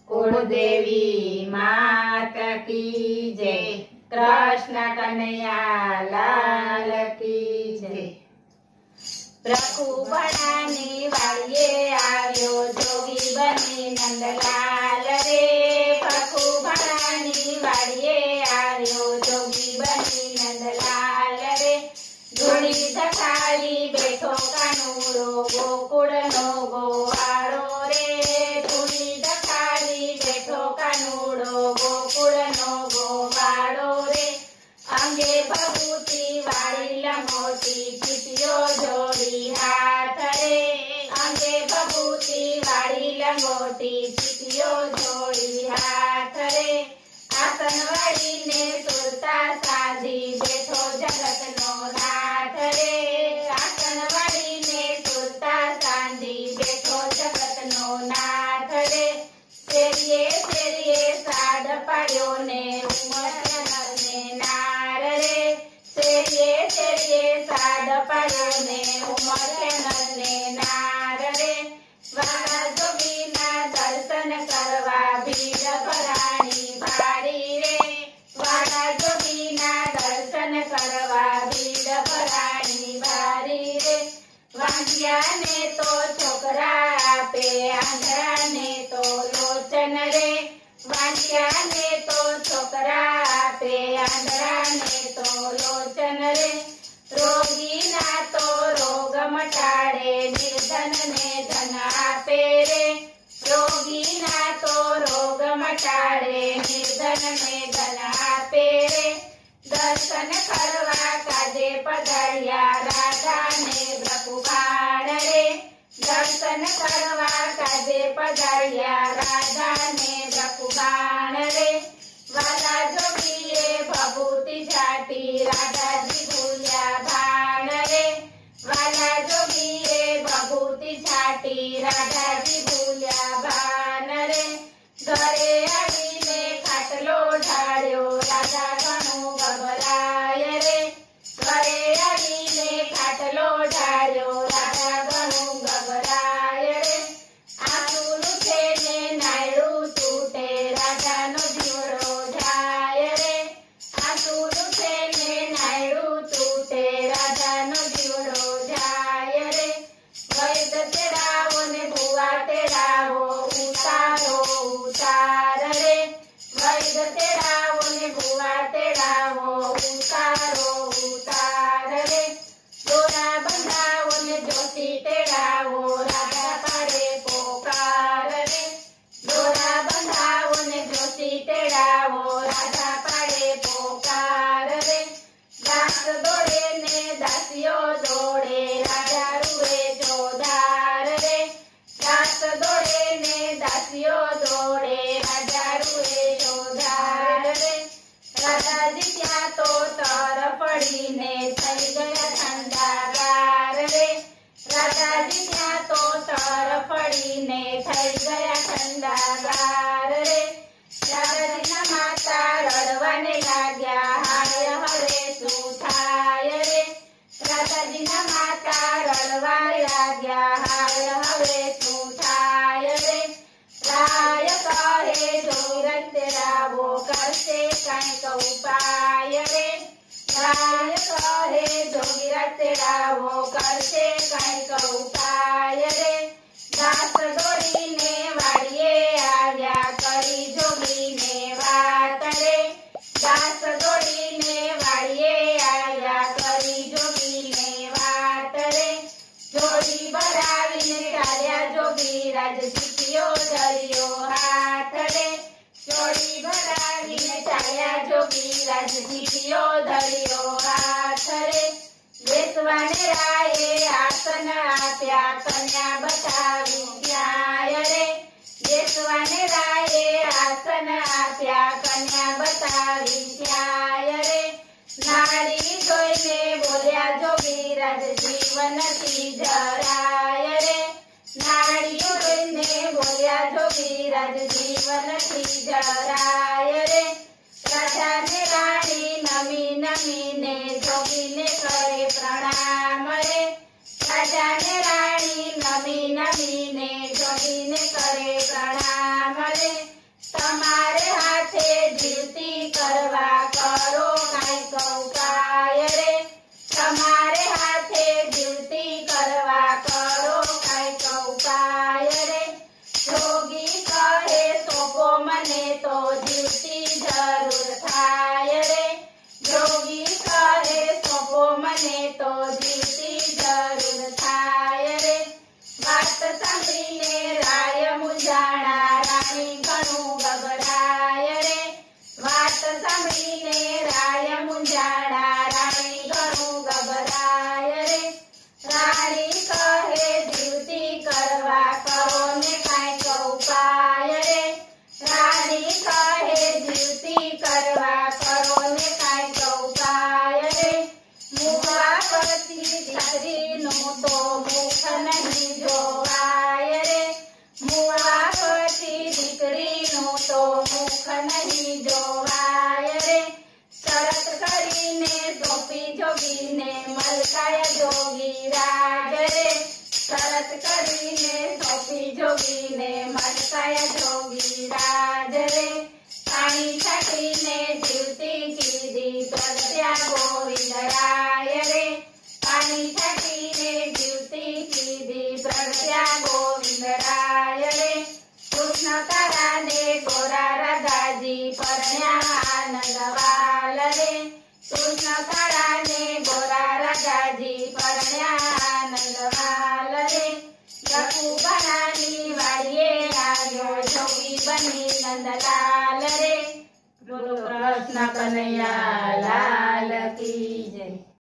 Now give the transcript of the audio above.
कुलदेवी मात की जय। कृष्ण कन्हैया लाल की जय। प्रभुपणानी वाळीए आव्यो जोगी बनी नंदलाल रे। प्रभुपणानी वाळीए आव्यो जोगी बनी नंदलाल रे। धूड़ी धखावी बैठो कानूड़ो गोकुड़ नो गोवाड़ो रे। धूड़ी धखावी बैठो कानूड़ो गोकुड़ नो गोवाड़ो रे। अंगे भभूति वाली लंगोटी पीटियो जोड़ी हाथ रे। अंगे भभूति वाली लंगोटी पीटियो जोड़ी हाथ रे। आसन वाली ने सुरता साधी बैठो जगत नो नाथ रे। आसन वाली ने सुरता साधी बैठो जगत नो नाथ रे। शेरिए शेरिए साध पाड्यो ने उमर ने नार रे। शेरिए शेरिए साध पाड्यो ने उमर ने नार रे। वाला जोगीना दर्शन करवा भीड़ भराणी भारी रे। वाला जोगीना दर्शन करवा भीड़ भराणी भारी रे। वांझिया ने तो छोकरा आपे आंधळा ने तो लोचन रे। वांझिया ने तो छोकरा आपे आंधळा ने तो लोचन रे। रोगी ना तो रोग मटाड़े निर्धन ने धन आपे रे। रोगी ना तो रोग मटाड़े निर्धन ने धन आपे रे। दर्शन करवा काजे पधार्या राधा ने ब्रकुबाण रे। दर्शन करवा काजे पधार्या राधा ने ब्रकुबाण रे। वाला जोगीए भभूति झाटी राधा जी भूल्या भान रे। वाला जोगीए भभूति झाटी राधा जी भूल्या भान रे। घरे आवीने खाटलो ढाळ्यो राधा घणो गभराय रे। घरे आवीने खाटलो ढाळ्यो राधा घणो गभराय रे। आंसू लूटे ने नायडू तूटे राधानो जीवड़ो जाय रे। आंसू लूटे ने नायडू तूटे राधानो जीवड़ो जाय रे। वैद तेरावो ने भुवा तेरावो उतारो उतार रे। वैद तेरावो ने भुवा तेरावो उतारो उतार रे। दोरा बंधावो ने ज्योति तेरावो राधा पाड़े पोकार रे। दोरा बंधावो ने ज्योति तेरावो राधा पाड़े पोकार रे। दास दौड़े ने दासियो दौड़े राजा रुए जोधार रे। दास दौड़े ने दासियो दौड़े राजा रुए जोधार रे। राधा जी क्या तो तर पड़ी ने थई गया ठंडागार रे। राधा जी क्या तो तर पड़ी ने थई गया ठंडागार रे। राधा जी ना माता रड़वाने लाग्या हाय हरे शू थाय रे। राधा जी ना माता रड़वाने लाग्या हाय हरे शू थाय रे। राय कहे जोगिरन तेरावो करसे कंक उपाय रे। राय कहे जोगिरन तेरावो करसे कंक उपाय रे। दास डोरी ने वाड़िए आव्या करी जोगी ने वात रे। दास डोरी ने वाड़िए आव्या करी जोगी ने वात रे। जोड़ी भरावीने चाल्या जोगी राज जीतियो धरियो हाथ रे। जोड़ी भरावीने चाल्या जोगी राज जीतियो धरियो हाथ रे। बेसवाने राये आसन आप्या कन्या बतावी न्याय रे। बेसवाने राये आसन आप्या कन्या बतावी न्याय रे। नाड़ी जोईने बोल्या जोगी राज जीवन थी जराय रे। नाड़ी जोईने बोल्या जोगी राज जीवन थी जराय रे। राजा ने रानी नमी नमी ने जोगी ने करे प्रणाम रे। राजा ने रानी नमी नमी ने जोगी ने करे प्रणाम रे। जोगी ने मटकाया जोगी राज रे। पानी छटी ने जीवती कीधी प्रगट्या गोविंद राय रे। पानी छटी ने जीवती कीधी प्रगट्या गोविंद राय रे। कृष्ण तारा ने गोरा राधाजी परण्या आनंदवाल रे। कृष्ण तारा ने गोरा राधाजी परण्या आनंदवाल रे। यकूबरानी वाड़िए आयो जोगी बनी नंदलाल रे। बोलो कृष्ण कन्हैया लाल की जय।